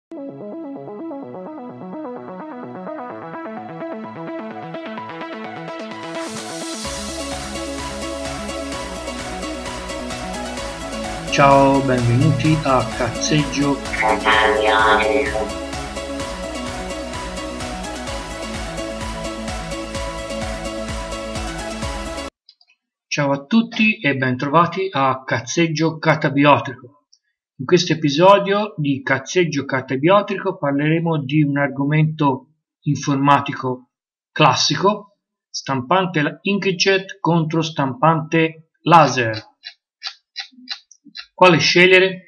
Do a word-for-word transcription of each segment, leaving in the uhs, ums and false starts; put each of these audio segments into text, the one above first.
Ciao, benvenuti a Cazzeggio Cataviotico. Ciao a tutti e bentrovati a Cazzeggio Catabiotico. In questo episodio di Cazzeggio Catabiotico parleremo di un argomento informatico classico: stampante inkjet contro stampante laser. Quale scegliere?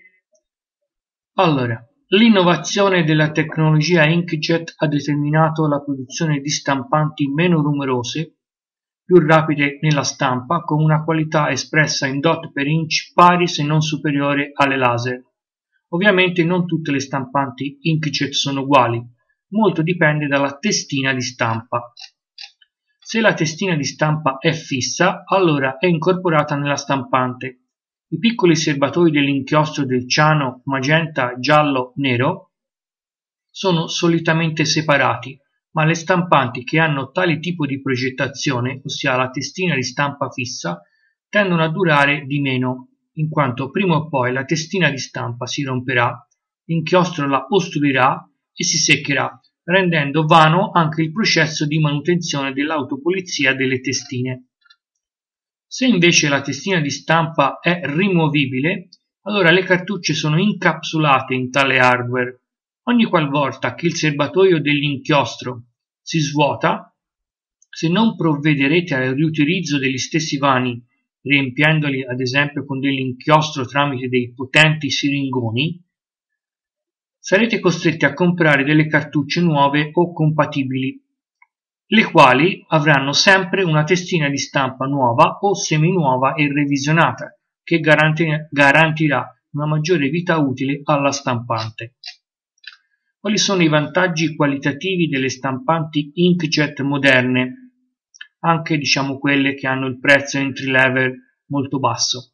Allora, l'innovazione della tecnologia inkjet ha determinato la produzione di stampanti meno numerose, più rapide nella stampa, con una qualità espressa in dot per inch pari se non superiore alle laser. Ovviamente non tutte le stampanti inkjet sono uguali, molto dipende dalla testina di stampa. Se la testina di stampa è fissa, allora è incorporata nella stampante. I piccoli serbatoi dell'inchiostro del ciano, magenta, giallo, nero sono solitamente separati, ma le stampanti che hanno tale tipo di progettazione, ossia la testina di stampa fissa, tendono a durare di meno, in quanto prima o poi la testina di stampa si romperà, l'inchiostro la ostruirà e si seccherà, rendendo vano anche il processo di manutenzione dell'autopulizia delle testine. Se invece la testina di stampa è rimovibile, allora le cartucce sono incapsulate in tale hardware. Ogni qualvolta che il serbatoio dell'inchiostro si svuota, se non provvederete al riutilizzo degli stessi vani, riempiendoli ad esempio con dell'inchiostro tramite dei potenti siringoni, sarete costretti a comprare delle cartucce nuove o compatibili, le quali avranno sempre una testina di stampa nuova o seminuova e revisionata, che garantirà una maggiore vita utile alla stampante. Quali sono i vantaggi qualitativi delle stampanti inkjet moderne, anche diciamo quelle che hanno il prezzo entry level molto basso?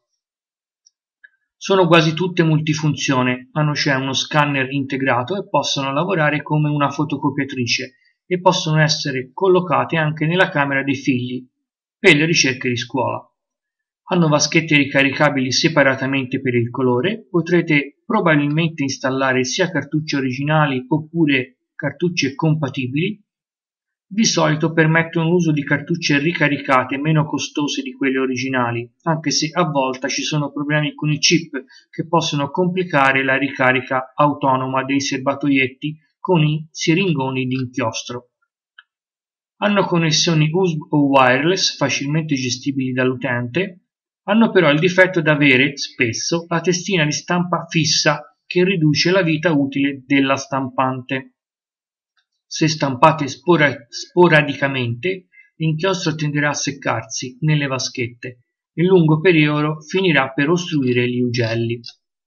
Sono quasi tutte multifunzione, hanno cioè uno scanner integrato e possono lavorare come una fotocopiatrice e possono essere collocate anche nella camera dei figli per le ricerche di scuola. Hanno vaschette ricaricabili separatamente per il colore, potrete probabilmente installare sia cartucce originali oppure cartucce compatibili. Di solito permettono l'uso di cartucce ricaricate meno costose di quelle originali, anche se a volte ci sono problemi con i chip che possono complicare la ricarica autonoma dei serbatoietti con i siringoni di inchiostro. Hanno connessioni U S B o wireless facilmente gestibili dall'utente, hanno però il difetto di avere, spesso, la testina di stampa fissa che riduce la vita utile della stampante. Se stampate spora- sporadicamente, l'inchiostro tenderà a seccarsi nelle vaschette e in lungo periodo finirà per ostruire gli ugelli.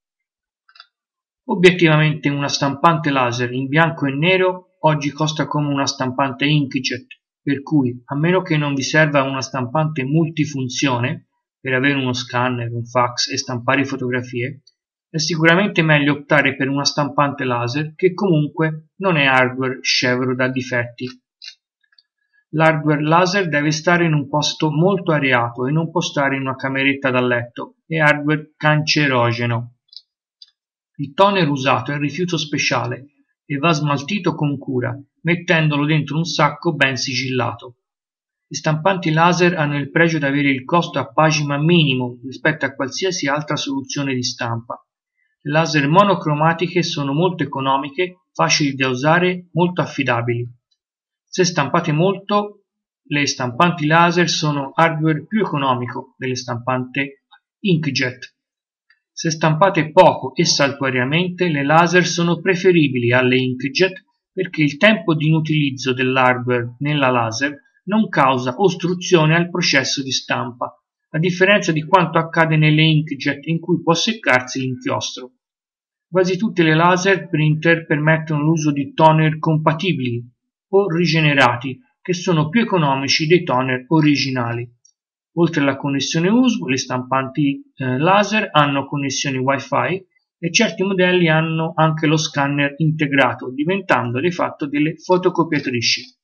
Obiettivamente una stampante laser in bianco e nero oggi costa come una stampante inkjet, per cui, a meno che non vi serva una stampante multifunzione per avere uno scanner, un fax e stampare fotografie, è sicuramente meglio optare per una stampante laser che comunque non è hardware scevro da difetti. L'hardware laser deve stare in un posto molto areato e non può stare in una cameretta da letto, è hardware cancerogeno. Il toner usato è il rifiuto speciale e va smaltito con cura, mettendolo dentro un sacco ben sigillato. Le stampanti laser hanno il pregio di avere il costo a pagina minimo rispetto a qualsiasi altra soluzione di stampa. Le laser monocromatiche sono molto economiche, facili da usare, molto affidabili. Se stampate molto, le stampanti laser sono hardware più economico delle stampanti inkjet. Se stampate poco e saltuariamente, le laser sono preferibili alle inkjet perché il tempo di inutilizzo dell'hardware nella laser non causa ostruzione al processo di stampa, a differenza di quanto accade nelle inkjet in cui può seccarsi l'inchiostro. Quasi tutte le laser printer permettono l'uso di toner compatibili o rigenerati, che sono più economici dei toner originali. Oltre alla connessione U S B, le stampanti eh, laser hanno connessioni Wi-Fi e certi modelli hanno anche lo scanner integrato, diventando di fatto delle fotocopiatrici.